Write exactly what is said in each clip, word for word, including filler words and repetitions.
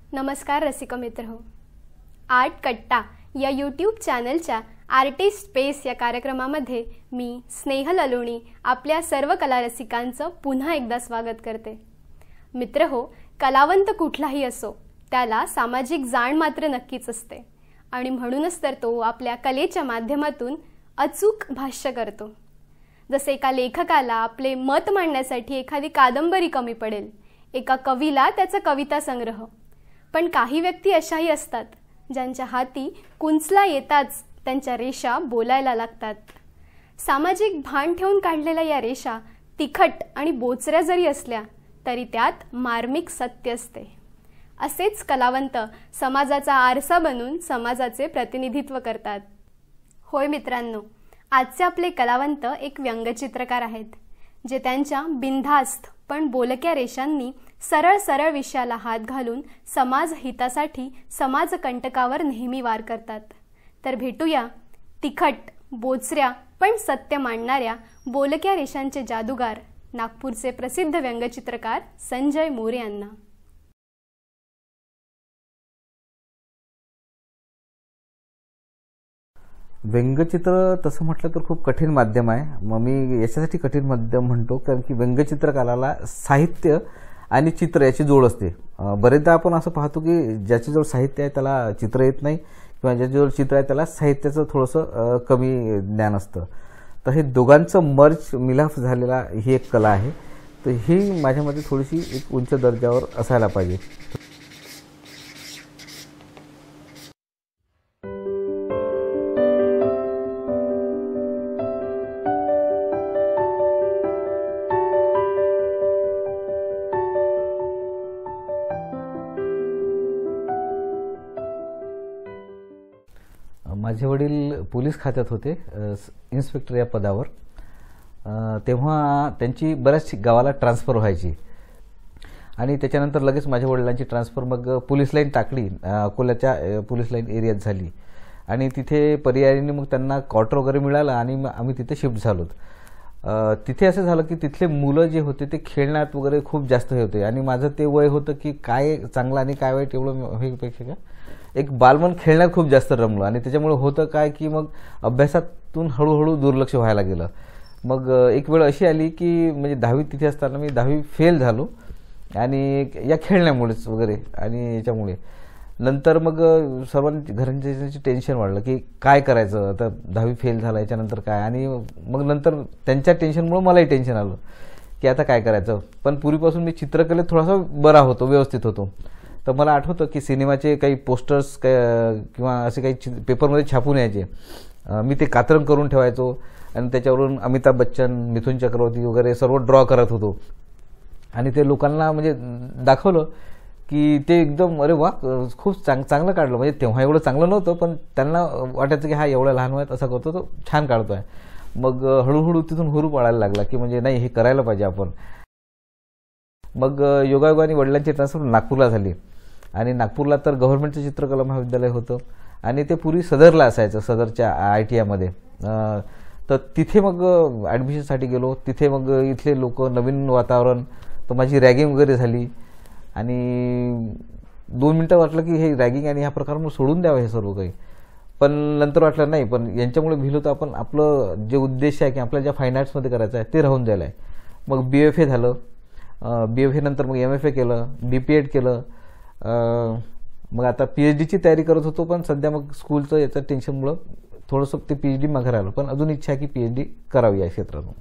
नमस्कार रसिक मित्र हो. आर्ट कट्टा या यूट्यूब चॅनलच्या आर्टिस्ट स्पेस या कार्यक्रमामध्ये मी स्नेहल अलोनी आपल्या सर्व कला रसिकांचं पुन्हा एकदा स्वागत करते. मित्र हो, कलावंत कुठलाही असो त्याला सामाजिक जाण मात्र नक्कीच असते आणि म्हणूनच तर तो आपल्या कलेच्या माध्यमातून अचूक भाष्य करतो. जसे एका लेखकाला आपले मत मांडण्यासाठी एखादी कादंबरी कमी पडेल, एका कवीला त्याचा कविता संग्रह. पण काही व्यक्ती अशाही असतात ज्यांच्या हाती कुंचला येताच त्यांच्या रेषा बोलायला लागतात. सामाजिक भान ठेवून काढलेल्या या रेषा तिखट आणि बोचऱ्या जरी असल्या तरी त्यात मार्मिक सत्य असते. असेच कलावंत समाजाचा आरसा बनून समाजाचे प्रतिनिधित्व करतात. होय मित्रांनो, आजचे आपले कलावंत एक व्यंगचित्रकार आहेत जे त्यांच्या बिनधास्त पण बोलक्या रेषांनी सरळ सरळ विषयाला हात घालून समाज हितासाठी समाजकंटकावर नेहमी वार करतात. तर भेटूया तिखट बोचऱ्या पण सत्य मांडणाऱ्या बोलक्या रेषांचे जादूगार नागपूरचे प्रसिद्ध व्यंगचित्रकार संजय मोर यांना. व्यंगचित्र तसं म्हटलं तर खूप कठीण माध्यम आहे. मग मी याच्यासाठी कठीण माध्यम म्हणतो कारण की व्यंगचित्रकाराला साहित्य आणि चित्र याची जोड असते. बरेचदा आपण असं पाहतो की ज्याच्याजवळ साहित्य आहे त्याला चित्र येत नाही किंवा ज्याच्याजवळ चित्र आहे त्याला साहित्याचं थोडंसं कमी ज्ञान असतं. तर हे दोघांचं मर्ज मिलाफ झालेला ही एक कला आहे. तर ही माझ्यामध्ये थोडीशी एक उंच दर्जावर असायला पाहिजे. माझे वडील पोलीस खात्यात होते, इन्स्पेक्टर या पदावर. तेव्हा त्यांची बऱ्याच गावाला ट्रान्सफर व्हायची आणि त्याच्यानंतर लगेच माझ्या वडिलांची ट्रान्सफर मग पोलीस लाईन टाकली, अकोल्याच्या पोलीस लाईन एरियात झाली आणि तिथे पर्यायीने मग त्यांना क्वार्टर वगैरे मिळालं आणि आम्ही तिथे शिफ्ट झालो. तिथे असं झालं की तिथले मुलं जे होते ते खेळण्यात वगैरे खूप जास्त हे होते आणि माझं ते वय होतं की काय चांगलं आणि काय वाईट एवढं हेपेक्षा का एक बालमन खेळण्यात खूप जास्त रमलं आणि त्याच्यामुळे होतं काय की मग अभ्यासातून हळूहळू दुर्लक्ष व्हायला गेलं. मग एक वेळ अशी आली की म्हणजे दहावी तिथे असताना मी दहावी फेल झालो आणि या खेळण्यामुळेच वगैरे आणि याच्यामुळे नंतर मग सर्वांनी घरांच्या टेन्शन वाढलं की काय करायचं, आता दहावी फेल झालं याच्यानंतर काय. आणि मग नंतर त्यांच्या टेन्शनमुळे मलाही टेन्शन आलं की आता काय करायचं. पण पूर्वीपासून मी चित्रकलेत थोडासा बरा होतो, व्यवस्थित होतो. तर मला आठवतं की सिनेमाचे काही पोस्टर्स किंवा असे काही पेपरमध्ये छापून यायचे, मी ते कात्रण करून ठेवायचो आणि त्याच्यावरून अमिताभ बच्चन, मिथुन चक्रवर्ती वगैरे सर्व ड्रॉ करत होतो आणि ते लोकांना म्हणजे दाखवलं की ते एकदम अरे वा खूप चांग चांगलं काढलं. म्हणजे तेव्हा एवढं चांगलं नव्हतं पण त्यांना वाटायचं की हा एवढ्या लहान वयात असा करतो तो छान काढतो आहे. मग हळूहळू तिथून हुरूप वाढायला लागला की म्हणजे नाही हे करायला पाहिजे आपण. मग योगायोगाने वडिलांची ट्रान्सफर नागपूरला झाली आणि नागपूरला तर गव्हर्नमेंटचं चित्रकला महाविद्यालय होतं आणि ते पूर्वी सदरला असायचं, सदरच्या आय टी आयमध्ये. तर तिथे मग ॲडमिशनसाठी गेलो. तिथे मग इथले लोक, नवीन वातावरण, तर माझी रॅगिंग वगैरे झाली आणि दोन मिनटं वाटलं की हे रॅगिंग आणि ह्या प्रकार मग सोडून द्यावं हे सर्व काही. पण नंतर वाटलं नाही, पण यांच्यामुळे भिलो तर आपण आपलं जे उद्देश आहे की आपल्याला ज्या फाईन आर्ट्समध्ये करायचं आहे ते राहून द्यायला आहे. मग बी एफ ए झालं, बी एफ ए नंतर मग एम एफ ए केलं, बी पी एड केलं. मग आता पी एच डीची तयारी करत होतो पण सध्या मग स्कूलचं याचं टेन्शनमुळं थोडंसं ते पी एच डी मागे राहिलं. पण अजून इच्छा आहे की पी एच डी करावी या क्षेत्रातून.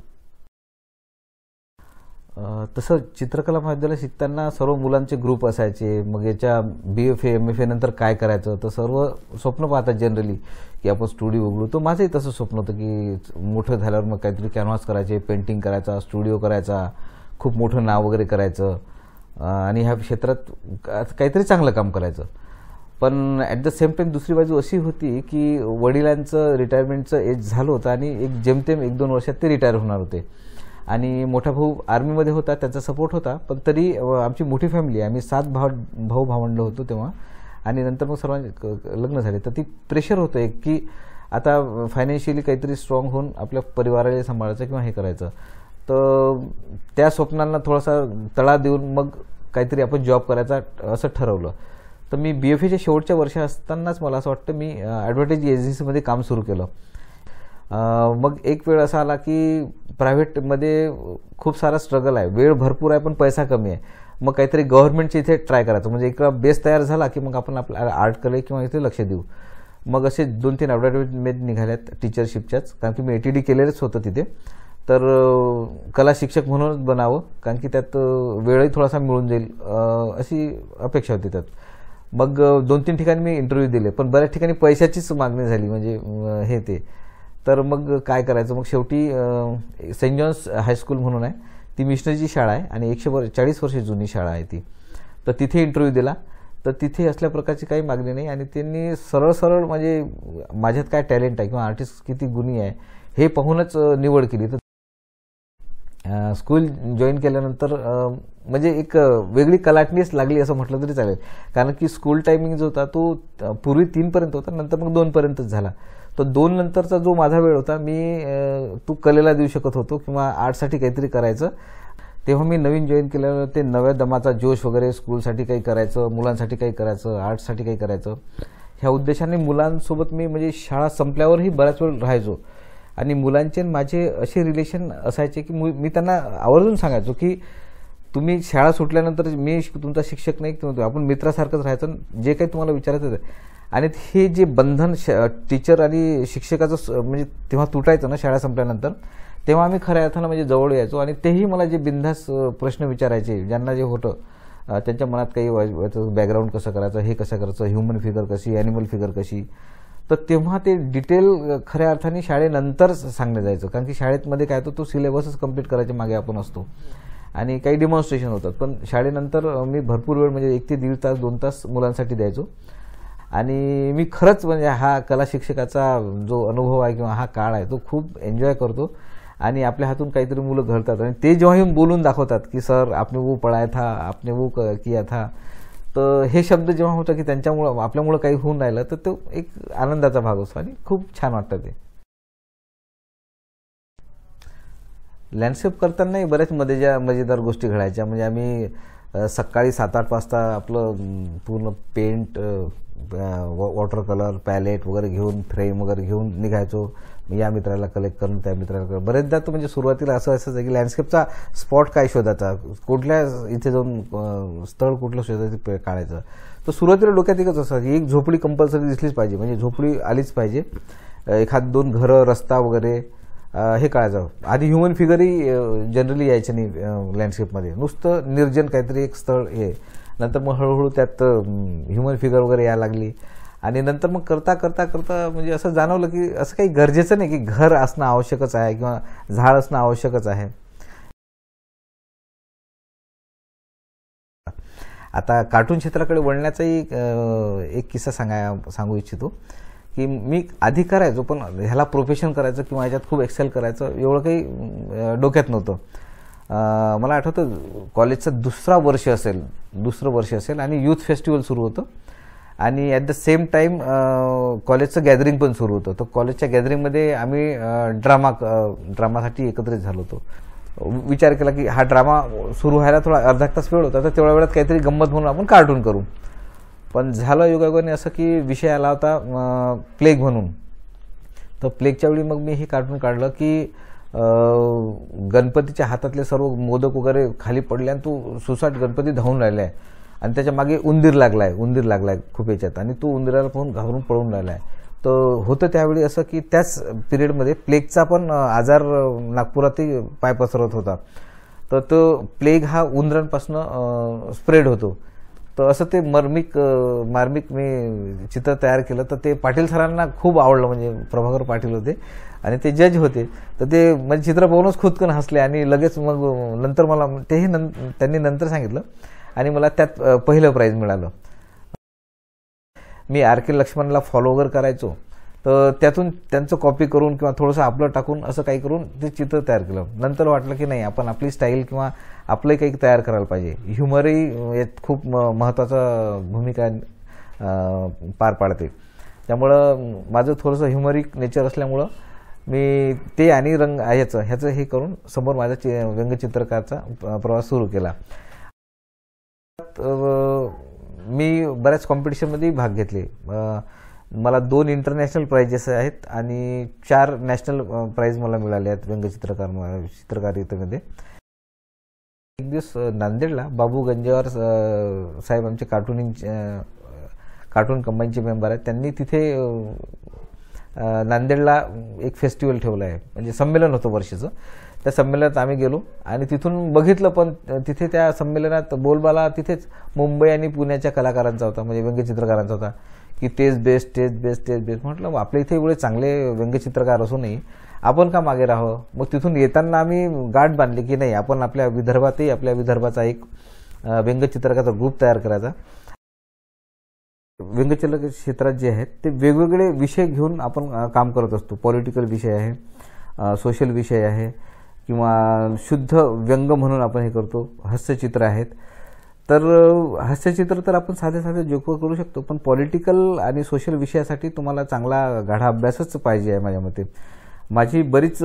तसं चित्रकला महाविद्यालय शिकताना सर्व मुलांचे ग्रुप असायचे. मग याच्या B F A M F A नंतर काय करायचं तर सर्व स्वप्न पाहतात जनरली की आपण स्टुडिओ उघडू. तर माझंही तसं स्वप्न होतं की मोठं झाल्यावर मग काहीतरी कॅनव्हास करायचे, पेंटिंग करायचा, स्टुडिओ करायचा, खूप मोठं नाव वगैरे करायचं आणि ह्या क्षेत्रात काहीतरी चांगलं काम करायचं. पण ॲट द सेम टाईम दुसरी बाजू अशी होती की वडिलांचं रिटायरमेंटचं एज झालं होतं आणि एक जेमतेम एक दोन वर्षात ते रिटायर होणार होते आणि मोठा भाऊ आर्मीमध्ये होता, त्याचा सपोर्ट होता. पण तरी आमची मोठी फॅमिली, आम्ही सात भाव भाऊ भावंड होतो तेव्हा आणि नंतर मग सर्वांचे लग्न झाले. तर ती प्रेशर होतं एक की आता फायनान्शियली काहीतरी स्ट्रॉंग होऊन आपल्या परिवाराला सांभाळायचं किंवा हे करायचं. तर त्या स्वप्नांना थोडासा तळा देऊन मग काहीतरी आपण जॉब करायचा असं ठरवलं. तर मी बी एफ एच्या शेवटच्या वर्षी असतानाच मला असं वाटतं मी ॲडव्हर्टाईज एजन्सीमध्ये काम सुरू केलं. मग एक वेळ असा आला की प्रायव्हेटमध्ये खूप सारा स्ट्रगल आहे, वेळ भरपूर आहे पण पैसा कमी आहे. मग काहीतरी गव्हर्नमेंटच्या इथे ट्राय करायचं, म्हणजे एक बेस तयार झाला की मग आपण आपल्या आर्टकडे किंवा इथे लक्ष देऊ. मग असे दोन तीन ॲडव्हर्टाईजमेंट निघाल्यात टीचरशिपच्याच, कारण की मी ए टी डी केलेलंच होतं तिथे. तर कला शिक्षक म्हणूनच बनावं, कारण की त्यात वेळही थोडासा मिळून जाईल अशी अपेक्षा होती त्यात. मग दोन तीन ठिकाणी मी इंटरव्ह्यू दिले, पण बऱ्याच ठिकाणी पैशाचीच मागणी झाली, म्हणजे हे ते. तर मग काय करायचं, मग शेवटी सेंट जॉन्स हायस्कूल म्हणून आहे, ती मिशनरीची शाळा आहे आणि एकशे वर चाळीस वर्ष जुनी शाळा आहे ती. तर तिथे इंटरव्ह्यू दिला, तर तिथे असल्या प्रकारची काही मागणी नाही आणि त्यांनी सरळ सरळ म्हणजे माझ्यात काय टॅलेंट आहे किंवा आर्टिस्ट किती गुणी आहे हे पाहूनच निवड केली. तर स्कूल जॉईन केल्यानंतर म्हणजे एक वेगळी कलाटणीच लागली असं म्हटलं तरी चालेल, कारण की स्कूल टायमिंग जो होता तो पूर्वी तीनपर्यंत होता, नंतर मग दोनपर्यंतच झाला. तर दोन नंतरचा जो माझा वेळ होता मी तो कलेला देऊ शकत होतो किंवा आर्टसाठी काहीतरी करायचं. तेव्हा मी नवीन जॉईन केल्यावर ते नव्या दमाचा जोश वगैरे, स्कूलसाठी काही करायचं, मुलांसाठी काही करायचं, आर्टसाठी काही करायचं, ह्या उद्देशाने मुलांसोबत मी म्हणजे शाळा संपल्यावरही बऱ्याच वेळ राहायचो. आणि मुलांचे माझे असे रिलेशन असायचे की मी त्यांना आवर्जून सांगायचो की तुम्ही शाळा सुटल्यानंतर मी तुमचा शिक्षक नाही, किंवा आपण मित्रासारखंच राहायचं, जे काही तुम्हाला विचारायचं. आणि हे जे बंधन टीचर आणि शिक्षकाचं म्हणजे तेव्हा तुटायचं ना शाळा संपल्यानंतर, तेव्हा आम्ही खऱ्या अर्थानं म्हणजे जवळ यायचो. आणि तेही मला जे बिनधास प्रश्न विचारायचे, ज्यांना जे होतं त्यांच्या मनात काही बॅकग्राऊंड कसं करायचं, हे कसं करायचं, ह्युमन फिगर कशी, ॲनिमल फिगर कशी, तर तेव्हा ते डिटेल खऱ्या अर्थाने शाळेनंतर सांगण्यात जायचं. कारण की शाळेमध्ये काय होतं, तो सिलेबसच कंप्लीट करायच्या मागे आपण असतो आणि काही डेमॉन्स्ट्रेशन होतात. पण शाळेनंतर मी भरपूर वेळ म्हणजे एक ते दीड तास दोन तास मुलांसाठी द्यायचो. आणि मी खरंच म्हणजे हा कला शिक्षकाचा जो अनुभव आहे किंवा हा काळ आहे तो खूप एन्जॉय करतो. आणि आपल्या हातून काहीतरी मुलं घडतात आणि ते जेव्हा येऊन बोलून दाखवतात की सर आपने वो पढ़ाया था, आपने वो किया था, तर हे शब्द जेव्हा होतं की त्यांच्यामुळं आपल्यामुळं काही होऊन राहिलं, तर तो एक आनंदाचा भाग असतो आणि खूप छान वाटतं ते. लँडस्केप करतानाही बऱ्याच मजेदार मजेदार गोष्टी घडायच्या. म्हणजे आम्ही सकाळी सात आठ वाजता आपलं पूर्ण पेंट, वॉटर कलर, पॅलेट वगैरे घेऊन, फ्रेम वगैरे घेऊन निघायचो. या मित्राला कलेक्ट करून त्या मित्राला करून. बरेचदा तर म्हणजे सुरुवातीला असं असायचं की लँडस्केपचा स्पॉट काय शोधायचा, कुठल्या इथे जाऊन स्थळ कुठलं शोधायचं काढायचं. तर सुरुवातीला डोक्यात एकच असं की एक झोपडी कंपल्सरी दिसलीच पाहिजे, म्हणजे झोपडी आलीच पाहिजे, एखाद दोन घरं, रस्ता वगैरे हे काढायचं. आधी ह्युमन फिगरही जनरली यायचं नाही लँडस्केपमध्ये, नुसतं निर्जन काहीतरी एक स्थळ हे. नंतर मग हळूहळू त्यात ह्युमन फिगर वगैरे यायला लागली. आणि नंतर मग करता करता करता म्हणजे असं जाणवलं की असं काही गरजेचं नाही की घर असणं आवश्यकच आहे किंवा झाड असणं आवश्यकच आहे. आता कार्टून क्षेत्राकडे वळण्याचाही एक किस्सा सांगाय सांगू इच्छितो की मी आधी करायचो, पण ह्याला प्रोफेशन करायचं किंवा ह्याच्यात खूप एक्सेल करायचं एवढं काही डोक्यात नव्हतं. मला आठवतं कॉलेजचं दुसरा वर्ष असेल दुसरं वर्ष असेल आणि यूथ फेस्टिवल सुरू होतं आणि ॲट द सेम टाईम कॉलेजचं गॅदरिंग पण सुरू होतं. तर कॉलेजच्या गॅदरिंगमध्ये आम्ही ड्रामा ड्रामासाठी एकत्रित झालो होतो. विचार केला की हा ड्रामा सुरू व्हायला थोडा अर्धा तास वेळ होता, तर तेवढ्या वेळात काहीतरी गंमत म्हणून आपण कार्टून करू. पण झालं योगायोगाने असं की विषय आला होता प्लेग म्हणून. तर प्लेगच्या वेळी मग मी हे कार्टून काढलं की गणपतीच्या हातातले सर्व मोदक वगैरे खाली पडले आणि तो सुसाट गणपती धावून राहिला आहे आणि त्याच्या मागे उंदीर लागलाय उंदीर लागलाय खूप याच्यात आणि तो उंदीराला पाहून घाबरून पळून राहिला आहे. तर होतं त्यावेळी असं की त्याच पिरियडमध्ये प्लेगचा पण आजार नागपुरातही पाय पसरत होता. तर तो प्लेग हा उंदरांपासून स्प्रेड होतो. तर असं ते मार्मिक मार्मिक मी चित्र तयार केलं. तर ते पाटील सरांना खूप आवडलं, म्हणजे प्रभाकर पाटील होते आणि ते जज होते. तर ते म्हणजे चित्र पाहूनच खुदकन हसले आणि लगेच मग नंतर मला तेही नं त्यांनी नंतर सांगितलं आणि मला त्यात पहिलं प्राईज मिळालं. मी आर के लक्ष्मणला फॉलो वगैरे करायचो, तर त्यातून त्यांचं कॉपी करून किंवा थोडंसं आपलं टाकून असं काही करून ते चित्र तयार केलं. नंतर वाटलं की नाही, आपण आपली स्टाईल किंवा आपलंही काही तयार करायला पाहिजे. ह्युमरही यात खूप महत्त्वाचा भूमिका पार पाडते. त्यामुळं माझं थोडंसं ह्युमरिक नेचर असल्यामुळं मी ते आणि रंग ह्याचं ह्याचं हे करून समोर माझा चि व्यंगचित्रकारचा प्रवास सुरू केला. मी बऱ्याच कॉम्पिटिशनमध्ये भाग घेतले. मला दोन इंटरनॅशनल प्राइजेस आहेत आणि चार नॅशनल प्राइज मला मिळाले आहेत व्यंगचित्रकार चित्रकारितेमध्ये. एक दिवस नांदेडला बाबू गंजेवार साहेब आमचे कार्टूनिंग कार्टून कंबाईनचे मेंबर आहेत. त्यांनी तिथे नांदेडला एक फेस्टिवल ठेवला आहे, म्हणजे संमेलन होतं वर्षाचं. त्या संमेलनात आम्ही गेलो आणि तिथून बघितलं, पण तिथे त्या संमेलनात बोलबाला तिथेच मुंबई आणि पुण्याच्या कलाकारांचा होता, म्हणजे व्यंगचित्रकारांचा होता की तेच बेस्ट तेच बेस्ट तेच बेस्ट. म्हटलं आपल्या इथे एवढे चांगले व्यंगचित्रकार असूनही आपण का मागे राहावं. मग तिथून येताना आम्ही गाठ बांधली की नाही, आपण आपल्या विदर्भातही आपल्या विदर्भाचा एक व्यंगचित्रकाराचा ग्रुप तयार करायचा. व्यंगचित्र क्षेत्रात जे आहेत ते वेगवेगळे विषय घेऊन आपण काम करत असतो. पॉलिटिकल विषय आहे, सोशल विषय आहे, किंवा शुद्ध व्यंग म्हणून आपण हे करतो. हास्यचित्र आहेत, तर हास्यचित्र तर आपण साधे साधे जोक करू शकतो, पण पॉलिटिकल आणि सोशल विषयासाठी तुम्हाला चांगला गाढा अभ्यासच पाहिजे आहे माझ्या मते. माझी बरीच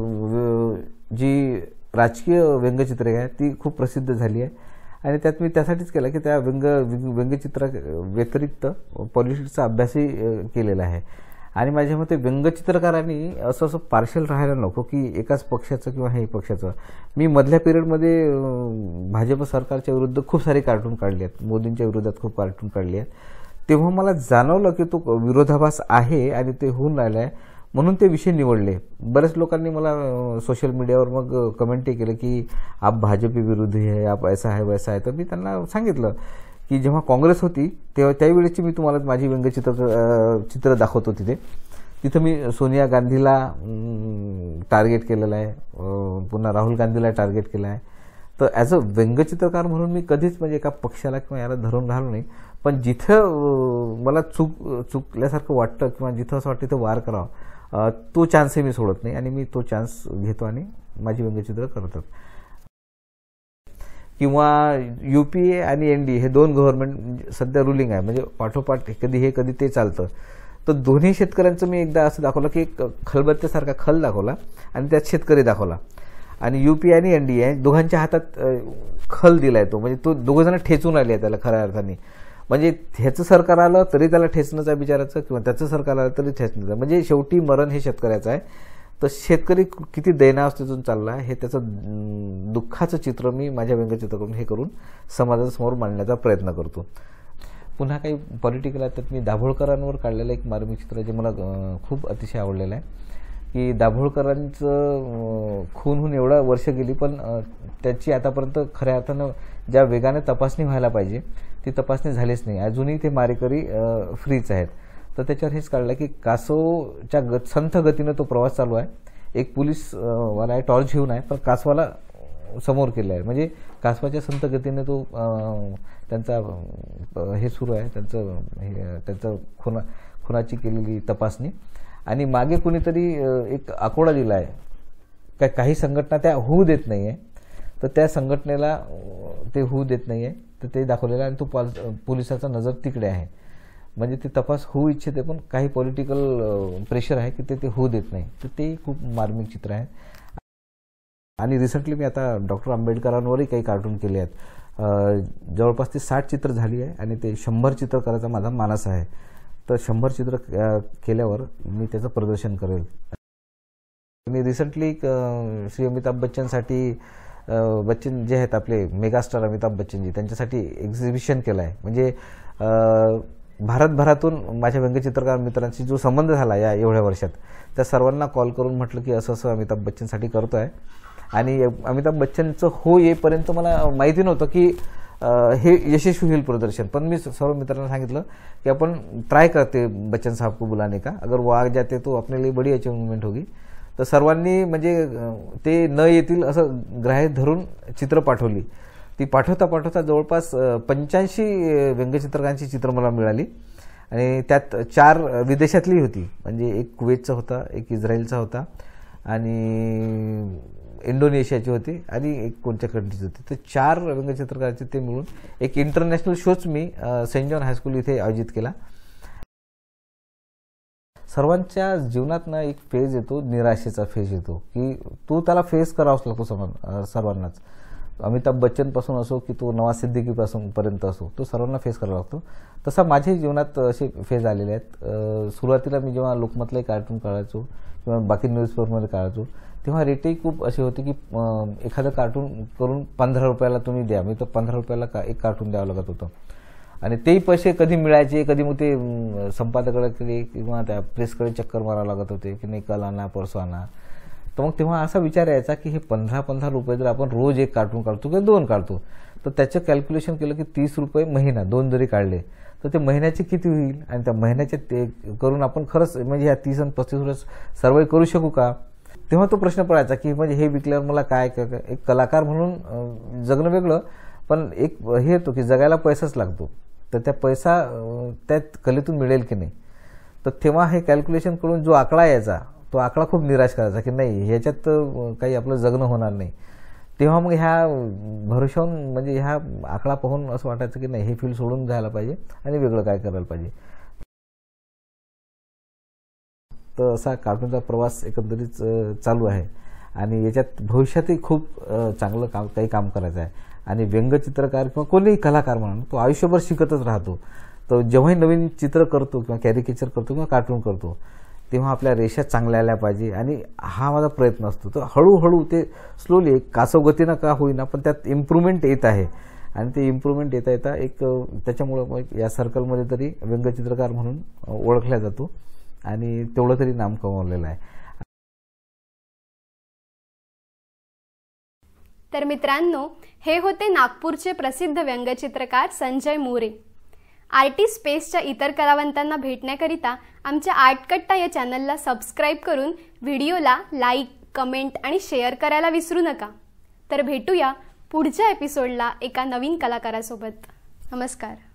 जी राजकीय व्यंगचित्रे आहेत ती खूप प्रसिद्ध झाली आहे आणि त्यात मी त्यासाठीच केलं की त्या व्यंग व्यंगचित्रा व्यतिरिक्त पॉलिटिक्सचा अभ्यासही केलेला आहे. आणि माझ्या मते व्यंगचित्रकारांनी असं असं पार्शल राहायला नको की एकाच पक्षाचं किंवा हे पक्षाचं. मी मधल्या पिरियडमध्ये भाजप सरकारच्या विरुद्ध खूप सारे कार्टून काढले आहेत, मोदींच्या विरोधात खूप कार्टून काढले आहेत. तेव्हा मला जाणवलं की तो विरोधाभास आहे आणि ते होऊन राहिलं आहे, म्हणून ते विषय निवडले. बऱ्याच लोकांनी मला सोशल मीडियावर मग कमेंटही केलं की आप भाजपी विरोधी आहे, आप ऐसा आहे वैसा आहे. तर मी त्यांना सांगितलं की जेव्हा काँग्रेस होती तेव्हा त्यावेळेची मी तुम्हाला माझी व्यंगचित्र चित्र दाखवतो. तिथे तिथं मी सोनिया गांधीला टार्गेट केलेलं आहे, पुन्हा राहुल गांधीला टार्गेट केलं आहे. तर ॲज अ व्यंगचित्रकार म्हणून मी कधीच म्हणजे एका पक्षाला किंवा याला धरून राहिलो नाही, पण जिथं मला चूक चुकल्यासारखं वाटतं किंवा जिथं असं वाटतं तिथं वार करावं तो चान्सही मी सोडत नाही आणि मी तो चान्स घेतो आणि माझी व्यंगचित्र करतात. किंवा यूपीए आणि एनडीए हे दोन गव्हर्नमेंट सध्या रुलिंग आहे, म्हणजे पाठोपाठ कधी हे कधी ते चालतं. तर दोन्ही शेतकऱ्यांचं मी एकदा असं दाखवलं की एक खलबत्त्यासारखा खल दाखवला आणि त्यात शेतकरी दाखवला आणि यूपीए आणि एनडीए दोघांच्या हातात खल दिलाय तो, म्हणजे तो दोघं जण ठेचून आले त्याला खऱ्या अर्थाने. म्हणजे ह्याचं सरकार आलं तरी त्याला ठेचणंच आहे बिचाराचं, किंवा त्याचं सरकार आलं तरी ठेचणंच आहे. म्हणजे शेवटी मरण हे शेतकऱ्याचं आहे. तर शेतकरी किती दैनावस्थेतून चालला आहे हे त्याचं दुःखाचं चित्र मी माझ्या व्यंगचित्राकडून हे करून समाजासमोर मांडण्याचा प्रयत्न करतो. पुन्हा काही पॉलिटिकल आहे, त्यात मी दाभोळकरांवर काढलेलं एक मार्मिक चित्र जे मला खूप अतिशय आवडलेलं आहे की दाभोळकरांचं खून होऊन एवढा वर्ष गेली, पण त्याची आतापर्यंत खऱ्या अर्थानं ज्या वेगाने तपासणी व्हायला पाहिजे ती तपासणी झालीच नाही. अजूनही ते मारेकरी फ्रीच आहेत. तर त्याच्यावर हेच काढलं की कासवच्या ग संथ गतीनं तो प्रवास चालू आहे. एक पोलीस वाला आहे, टॉर्च घेऊन आहे, पण कासवाला समोर केलं आहे. म्हणजे कासवाच्या संथ गतीने तो त्यांचा हे सुरू आहे, त्यांचं हे त्यांचं खुना खुनाची केलेली तपासणी. आणि मागे कुणीतरी एक आकोडा दिला आहे काय, काही संघटना त्या होऊ देत नाही आहे, तर त्या संघटनेला ते होऊ देत नाही आहे, तर ते दाखवलेलं आहे. आणि तो पोलिसाचा नजर तिकडे आहे, म्हणजे ते तपास होऊ इच्छिते पण काही पॉलिटिकल प्रेशर आहे की ते ते होऊ देत नाही. तर ते खूप मार्मिक चित्र आहे. आणि रिसेंटली मी आता डॉक्टर आंबेडकरांवरही काही कार्टून केले आहेत. जवळपास ते साठ चित्र झाली आहे आणि ते शंभर चित्र करायचा माझा मानस आहे. तर शंभर चित्र केल्यावर मी त्याचं प्रदर्शन करेल. मी रिसेंटली श्री अमिताभ बच्चनसाठी बच्चन जे आहेत आपले मेगास्टार अमिताभ बच्चनजी त्यांच्यासाठी एक्झिबिशन केलं आहे. म्हणजे भारतभरातून माझ्या व्यंगचित्रकार मित्रांशी जो संबंध झाला या एवढ्या वर्षात, त्या सर्वांना कॉल करून म्हटलं की असं असं अमिताभ बच्चनसाठी करतो आहे. आणि अमिताभ बच्चनचं हो येईपर्यंत मला माहिती नव्हतं की हे यशस्वी होईल प्रदर्शन. पण मी सर्व मित्रांना सांगितलं की आपण ट्राय करते बच्चन साहब को बुलाने का, अगर वो आ जाते तो अपने लिए बड़ी अचीवमेंट होगी. तर सर्वांनी म्हणजे ते न येतील असं ग्राह्य धरून चित्र पाठवली. ती पाठवता पाठवता जवळपास पंच्याऐंशी व्यंगचित्रकारांची चित्र मला मिळाली आणि त्यात चार विदेशातली होती. म्हणजे एक कुवेतचा होता, एक इस्रायलचा होता आणि इंडोनेशियाची होती आणि एक कोणत्या कंट्रीची होती. तर चार व्यंगचित्रकारांचे ते मिळून एक इंटरनॅशनल शोच मी सेंट जॉन हायस्कूल इथे आयोजित केला. सर्वांच्या जीवनात ना एक फेज येतो, निराशेचा फेज येतो की तो त्याला फेस करावाच लागतो सर्वांनाच. अमिताभ बच्चनपासून असो की तो नवाज सिद्दीकीपासून पर्यंत असो, तो सर्वांना फेस करावा लागतो. तसा माझ्याही जीवनात असे फेज आलेले आहेत. सुरुवातीला मी जेव्हा लोकमतलाही कार्टून काढायचो किंवा बाकी न्यूजपेपरमध्ये काढायचो, तेव्हा रेटही खूप असे होते की एखादं कार्टून करून पंधरा रुपयाला तुम्ही द्या. मी तर पंधरा रुपयाला का एक कार्टून द्यावं लागत होतं. आणि तेही पैसे कधी मिळायचे, कधी मग ते संपादकाकडे किंवा त्या प्रेसकडे चक्कर मारावं लागत होते की नाही कल आणा परसो आणा. तर मग तेव्हा असा विचार यायचा की हे पंधरा पंधरा रुपये जर आपण रोज एक कार्टून काढतो किंवा दोन काढतो, तर त्याचं कॅल्क्युलेशन केलं की तीस रुपये महिना दोन जरी काढले तर ते महिन्याचे किती होईल, आणि त्या महिन्याचे ते करून आपण खरंच म्हणजे ह्या तीस आणि पस्तीस रुपये सर्वाईव्ह करू शकू का. तेव्हा तो प्रश्न पडायचा की म्हणजे हे विकल्यावर मला काय, एक कलाकार म्हणून जगणं वेगळं, पण एक हे येतो की जगायला पैसाच लागतो, तर त्या पैसा त्या कलेतून मिळेल की नाही. तर तेव्हा हे कॅल्क्युलेशन करून जो आकडा यायचा तो आकडा खूप निराश करायचा की नाही ह्याच्यात काही आपलं जगणं होणार नाही. तेव्हा मग ह्या भरोशावून म्हणजे ह्या आकडा पाहून असं वाटायचं की नाही हे फील्ड सोडून जायला पाहिजे आणि वेगळं काय करायला पाहिजे. तर असा कार्टूनचा प्रवास एकंदरीत चालू आहे आणि याच्यात भविष्यातही खूप चांगलं काम काही काम करायचं आहे. आणि व्यंगचित्रकार किंवा कोणीही कलाकार म्हणून तो आयुष्यभर शिकतच राहतो. तर जेव्हाही नवीन चित्र करतो किंवा कॅरिकेचर करतो किंवा कार्टून करतो, तेव्हा आपल्या रेषा चांगल्या आल्या पाहिजे आणि हा माझा प्रयत्न असतो. तर हळूहळू ते स्लोली कासवगतीनं का होईना पण त्यात इम्प्रूव्हमेंट येत आहे आणि ते इम्प्रूव्हमेंट येता येता एक त्याच्यामुळं मग या सर्कलमध्ये तरी व्यंगचित्रकार म्हणून ओळखला जातो आणि तेवढं तरी नाम कमावलेलं आहे. तर मित्रांनो, हे होते नागपूरचे प्रसिद्ध व्यंगचित्रकार संजय मोरे. आर्टिस्ट स्पेसच्या इतर कलावंतांना भेटण्याकरिता आमच्या आर्ट कट्टा या चॅनलला सबस्क्राईब करून व्हिडिओला लाईक, कमेंट आणि शेअर करायला विसरू नका. तर भेटूया पुढच्या एपिसोडला एका नवीन कलाकारासोबत. नमस्कार.